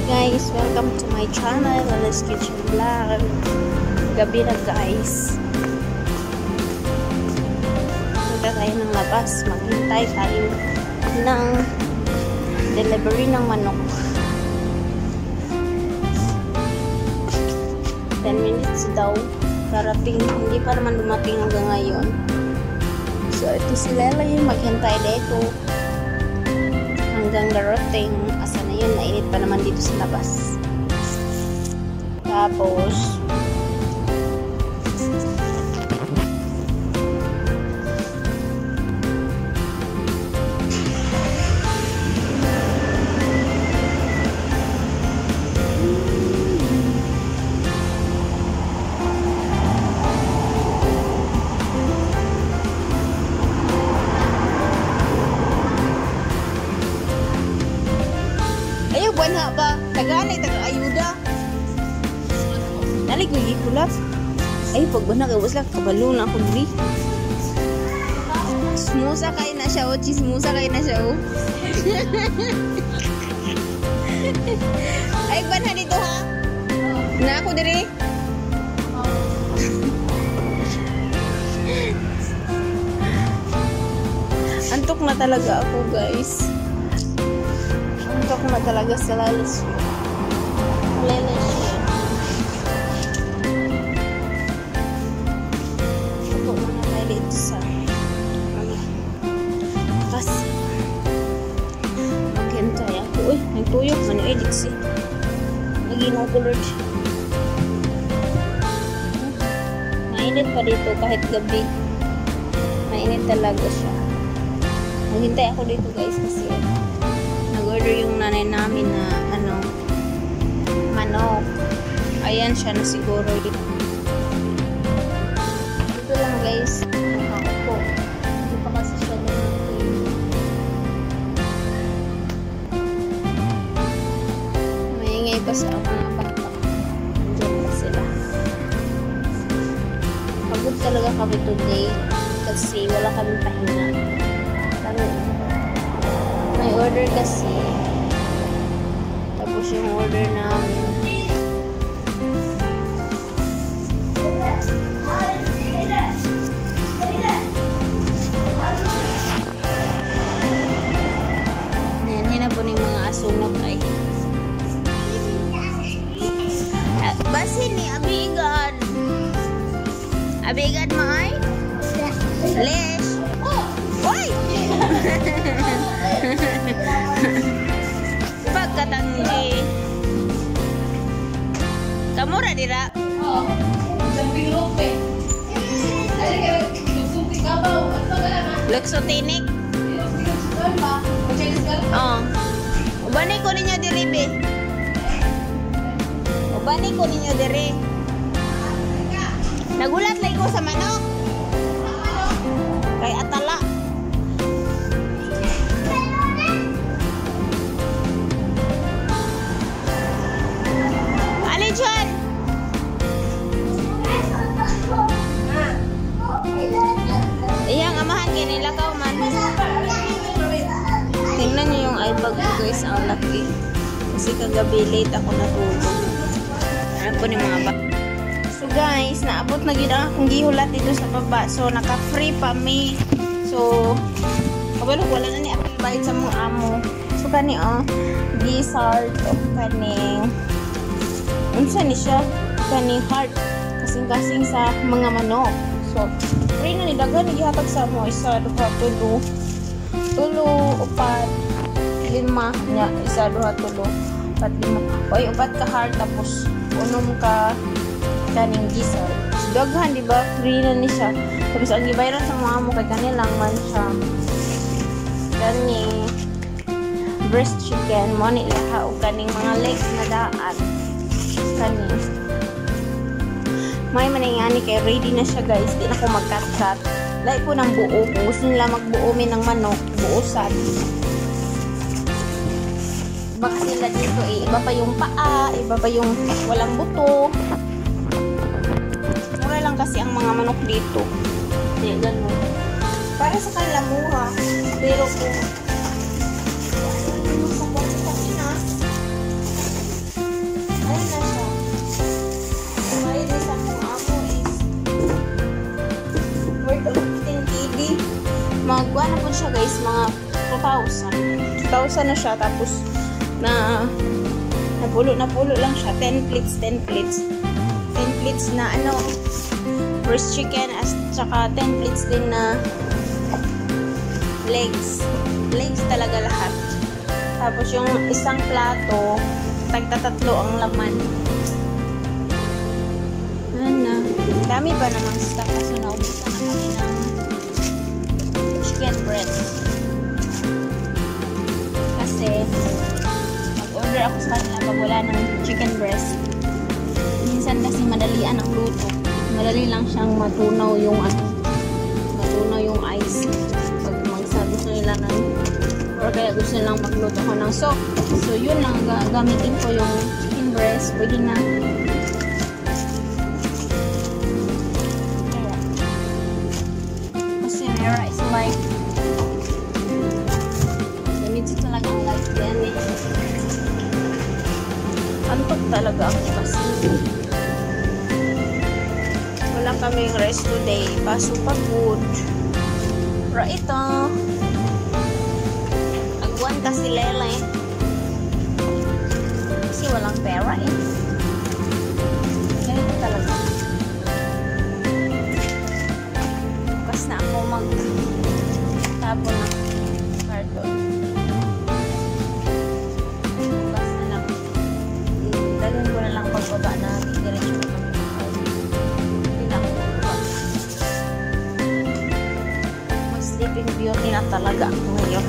guys, welcome to my channel, Lala's Kitchen Vlog. Gabi na guys. Punta tayo ng labas. Maghintay tayo ng delivery ng manok. 10 minutes daw. Darating. Hindi pa naman dumating hanggang ngayon. So ito si Lelay. Maghintay dito hanggang darating. Asa na yun, nainit pa naman dito sa labas. Tapos buwan ba? Taganay, taga-ayuda. Nalig, nagikulat. Ay, pagbana, gawas lang, kabalo na ako dili. Smusa kayo na siya, o. Chismusa kayo na siya, o. Ay, bana dito, ha? Na ako diri. Antok na talaga ako, guys. Antok na talaga sa lalas. Lalas siya. Ako mga tayo dito sa kasi maghintay ako. Uy, nagtuyok. Ano eh, diksi. Naging kulod. Mainit pa dito kahit gabi. Mainit talaga siya. Maghintay ako dito guys kasi order yung nanay namin na manok. Ayan siya na siguro. Dito lang guys. Ako po. Hindi pa kasi siya dumating. Maingay pa sa mga bata. Diyan pa sila. Pagod talaga kami today kasi wala kami pahinga. May order kasi. Tapos yung order namin. Yan, hina po ng mga asungot ay. Basin ni Abigad. Abigad mo ay? Lesh. Oy! Pagkatanggi. Kamura dira? Oo. Samping lope. Luxotinik? Oo. Ubani ko ninyo diri, be. Ubani ko ninyo diri. Nagulat lang ko sa manok. Kay atala. John. Iyang amahan kay nilakaw man. Tingnan niyo yung eyebag ko guys, ang laki. Kasi kagabi late ako natulog. Alam ko ni mga bata. So guys, naabot na gid ang akong gihulat dito sa baba. So naka-free pa me. So kabalo wala na ni akong bayad sa mga amo. So kani gizzard of kaning unsa ni siya kani heart kasing-kasing sa mga manok. So free na ni daghan gihatag sa mo isa duha tulo upat lima nya isa duha tulo upat lima oy upat ka heart tapos unom ka kaning gizzard. So, daghan di ba free na ni siya. Tapos ang gibayaran sa mga amo kay kanilang man siya kani breast chicken mo ni laha o kaning mga legs na daan kani. May maningani kay ready na siya guys. Di na ko mag-cut-cut. Like po ng buo. Kung gusto nila magbuomin ng manok, buusan. Iba kasi nila dito eh. Iba pa yung paa, iba pa yung walang buto. Mura lang kasi ang mga manok dito. Hindi, ganun. Para sa kanila mura. Pero kung mga 2,000 na siya, tapos napulo lang siya. 10 plates na roast chicken at saka 10 plates din na legs talaga lahat. Tapos yung isang plato tagtatatlo ang laman. Dami pa namang stock kasi naubusan na kami ng chicken breast. Kasi mag-order ako sa kanila pag wala ng chicken breast. Minsan kasi madalian ang luto. Madali lang siyang matunaw yung ice. Pag magsabi ko nila or kaya gusto nilang magluto ko ng soup. So yun lang, gamitin ko yung chicken breast. Pwede na. Is like ganito talaga ang life yan eh. Antok talaga ako kasi wala kaming rest today. Pasok pagod. Pero ito agwan kasi lele kasi walang pera eh. Ganito talaga. Na ako magtapon ng karton. Bukas na lang. Dalhin ko na lang pagbaba na diretso na kami ng karton. Hindi na ako magbaba. Mag-sleeping beauty na talaga ako ngayon.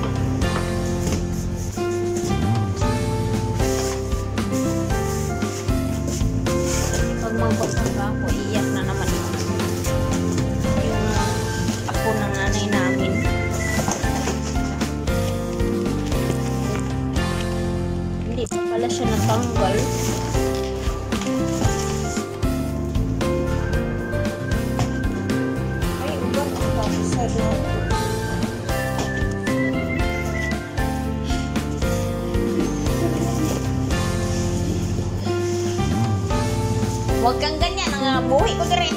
Pag magbasa ka ako, iyak na naman ako. Ng nanay namin. Hindi pa pala siya natanggal. Ay, uban ako sa doon. Huwag kang ganyan, ang buhay ko din.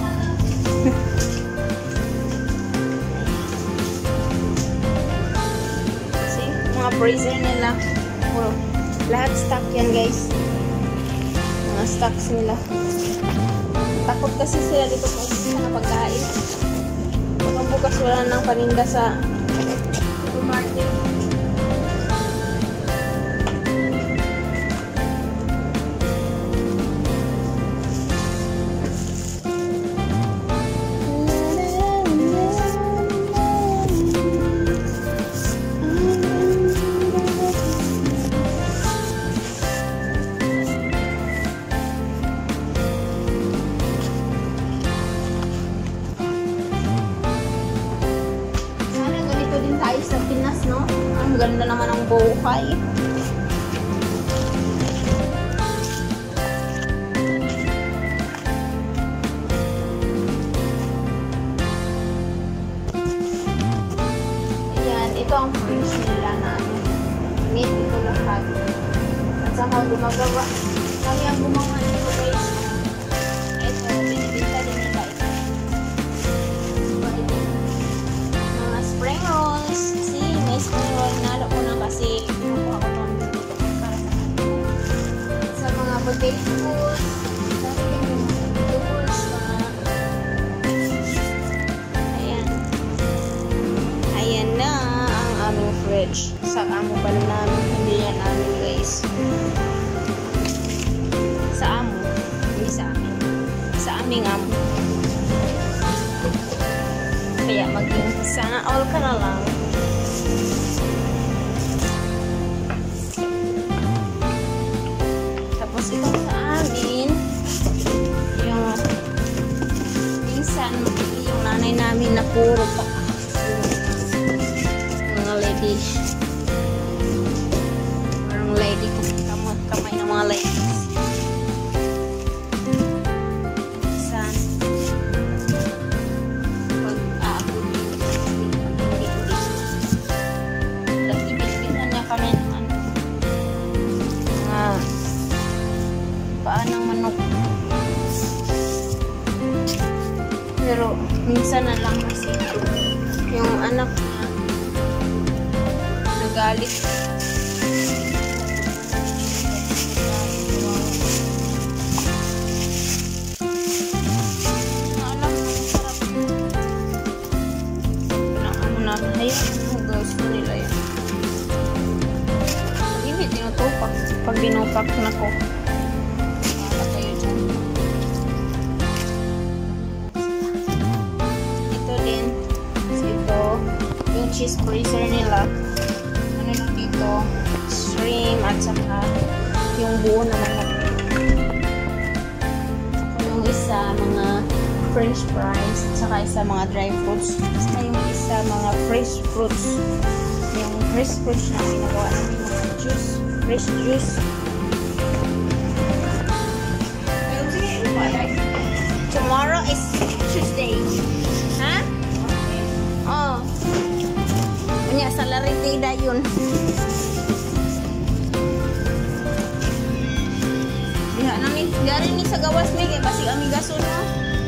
Freezer nila. Puro. Lahat stock yan guys. Mga stocks nila. Takot kasi sila dito kung isa na pagkain. Baka bukas wala nang paninda sa supermarket. Sa Pinas, no? Ang ganda naman ang buhay. Ayan, ito ang fridge nila na meat ito lahat. At saka gumagawa. Kami ang gumawa nito guys. Ito, binibinta din nila ito. Mga spring rolls. Spring roll, nalo ko na kasi kinukuha ko pang dito para sa mga potatoes, ayan na ang aming fridge. Sa amo pala namin, hindi yan namin guys. Sa amo, hindi sa amin. Sa aming amo. Kaya maging sana all ka na lang. Tapos ito sa amin, yung minsan yung nanay namin na puro pa mga lady. Parang lady kamay ng mga ladies. Minsan pag aabot dati binibinhan niya kami ng mga paanang manok. Pero minsan na lang kasi yung anak niya galit. Pag dinupak na ko. Wala kayo dyan. Ito din. Ito. Yung cheese freezer nila. Ano lang dito? Shrimp at saka yung buo naman na. Yung isa, mga french fries. At saka isa, mga dry fruits. At saka yung isa, mga fresh fruits. Yung fresh fruits na ginagawa namin mga juice. Fresh juice. Tomorrow is Tuesday. Ha? Oh. Unya sa Laritida yun. Diha nami, gari ni sa gawas mi kay basig ami gason mo.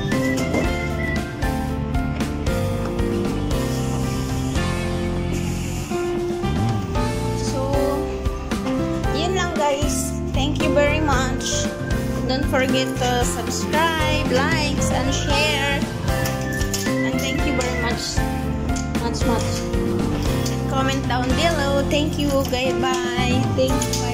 Guys, thank you very much. Don't forget to subscribe, likes, and share. And thank you very much. Much. Comment down below. Thank you. Goodbye. Thank you.